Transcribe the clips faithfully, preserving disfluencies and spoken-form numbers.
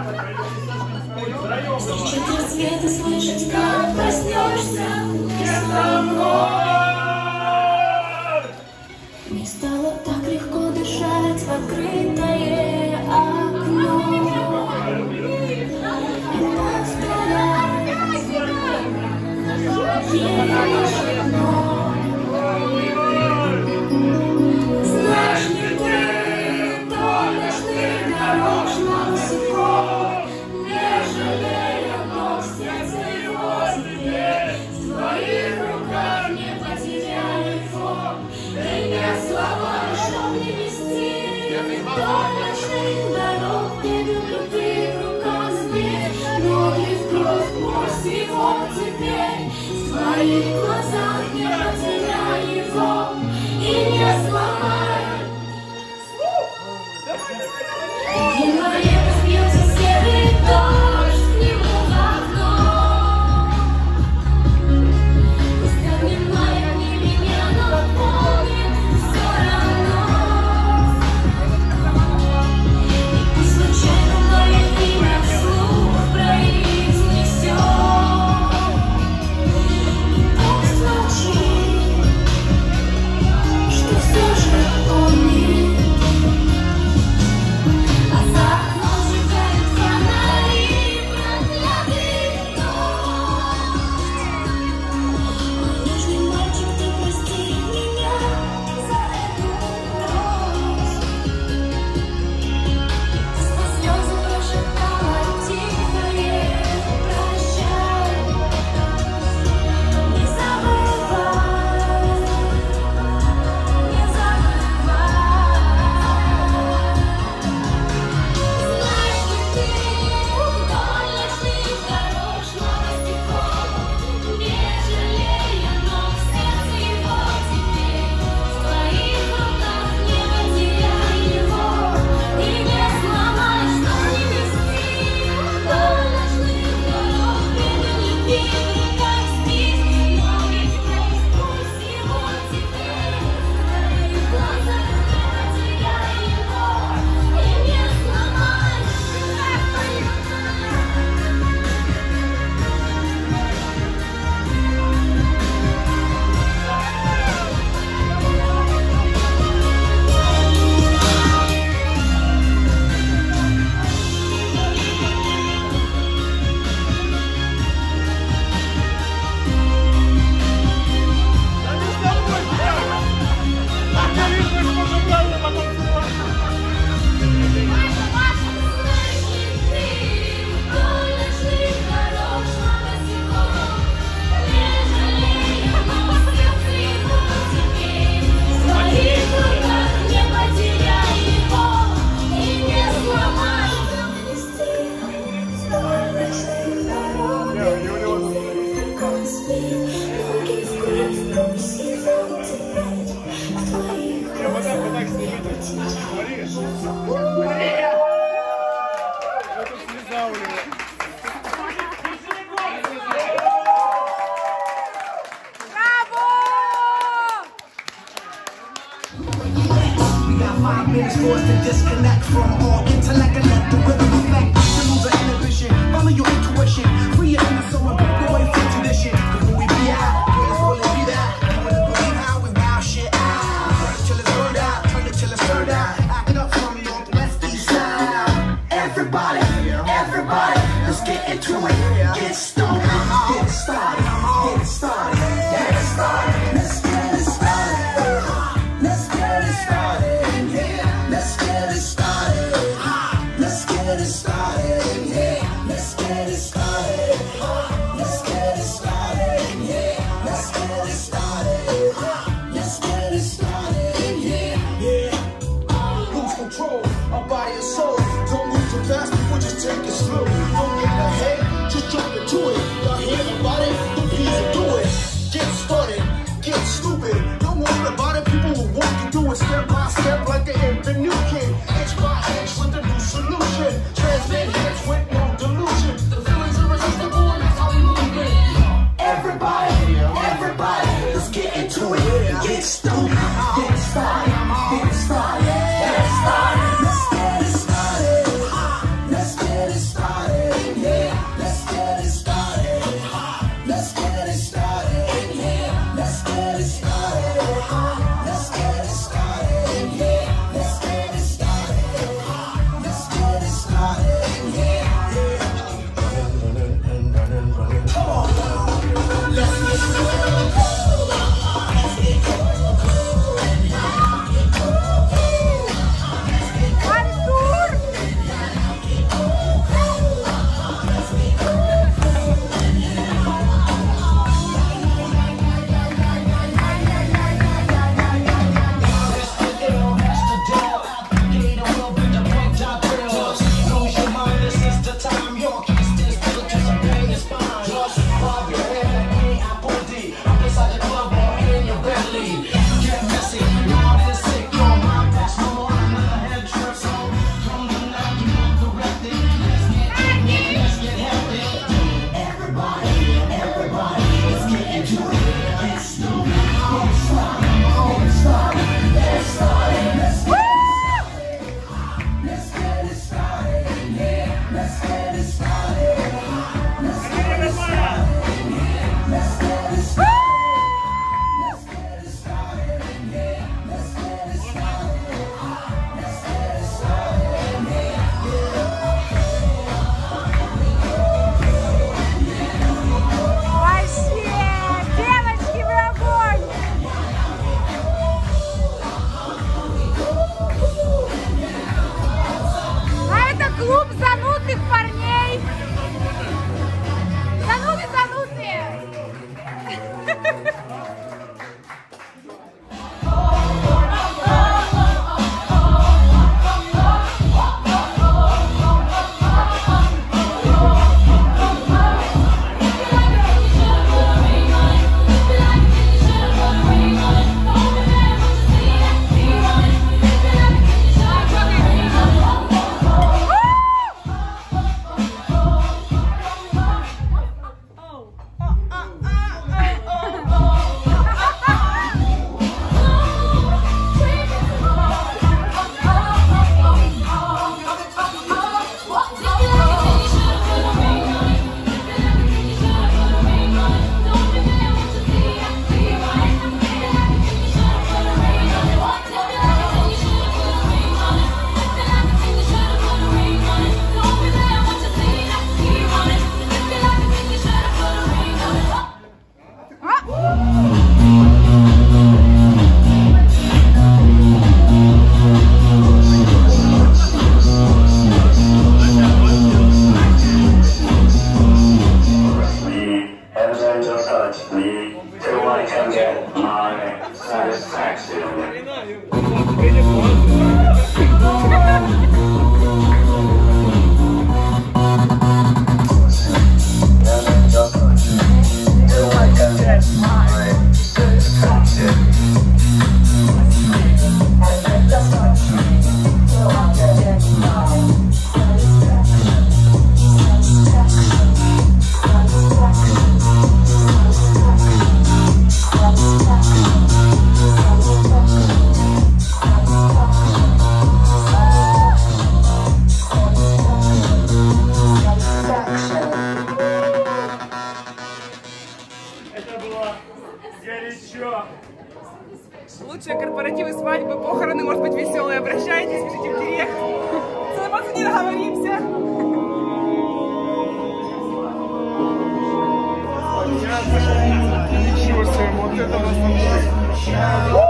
Четверть света слышать, как проснешься, ты со мной. Мне стало так легко дышать в открытое окно. Это взгляд, еле одно. Знаешь ли ты, вдоль ночных дорог шла босиком, не жалея ног, сердце его теперь в твоих руках, не потеряй его. И нет слова, что мне вести, вдоль ночных дорог, бегут любви в руках змей, ноги в кровь, пусть его теперь в твоих глазах, не потеряй его и не сломай. И море бьется серый дождь к нему в окно. Пусть обнимая не меня, но помнит все равно. И пусть случайно мое имя вслух произнесет. И пусть молчит, что все же помнит. А за окном сжигают фонари, проклятый дождь. Мой нежный мальчик, ты прости меня за эту дрожь. Сквозь слезы прошептала тихое прощай. Не забывай, не забывай. Знаешь ли ты, вдоль ночных дорог шла босиком, не жалея ног, сердце его теперь в твоих руках, не потеряй его и не сломай, что не вести. Вдоль ночных дорог, бегут любви в руках змей, ноги в кровь, пусть его теперь в твоих глазах, не потеряй его и не сломай. Five minutes for us to disconnect from all intellect and let the rhythm affect. To lose our inhibition, follow your intuition, free your inner soul and break away from tradition. Cause when we be out, it's really be that. You wanna believe how we wow shit out. Turn it till it's burned out, turn it till it's turned out. Acting up from north, west, east side. Everybody, everybody, let's get into it. Get stoned, get it started, get it started, get it started. Let's get it started. Let's get it started. Let's get it started. Let's get it started. Yeah. Let's get it started. Let's get it started. Yeah. Let's get it started. Let's get it started. Yeah. Yeah. Lose control of body and soul. Don't move too fast, people just take it slow. Don't get ahead, just jump into it. Y'all hear about it? The people do it. Get started. Get stupid. Don't worry about it. People will walk you through it step by step like an infant new kid. Inch by inch with a new solution. Transmit hits with no delusion. The feelings irresistible and that's how we move it. Everybody, everybody, let's get into it. Get stupid. Get started. Get started. Get started. Let's get it started. Let's get it started. Клуб занудных парней. Зануды, занудные. Лучшие корпоративы, свадьбы, похороны, может быть, веселые. Обращайтесь, пишите в директ. Целоваться не договоримся. Ничего себе, вот это нас.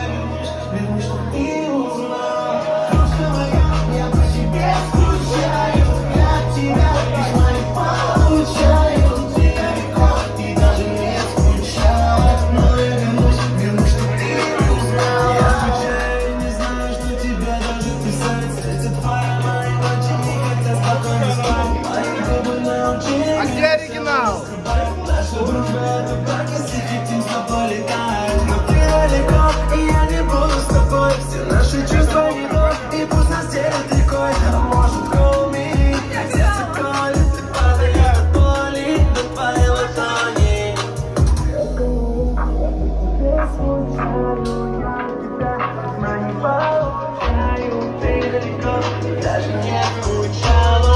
А где оригинал? Даже не получалось.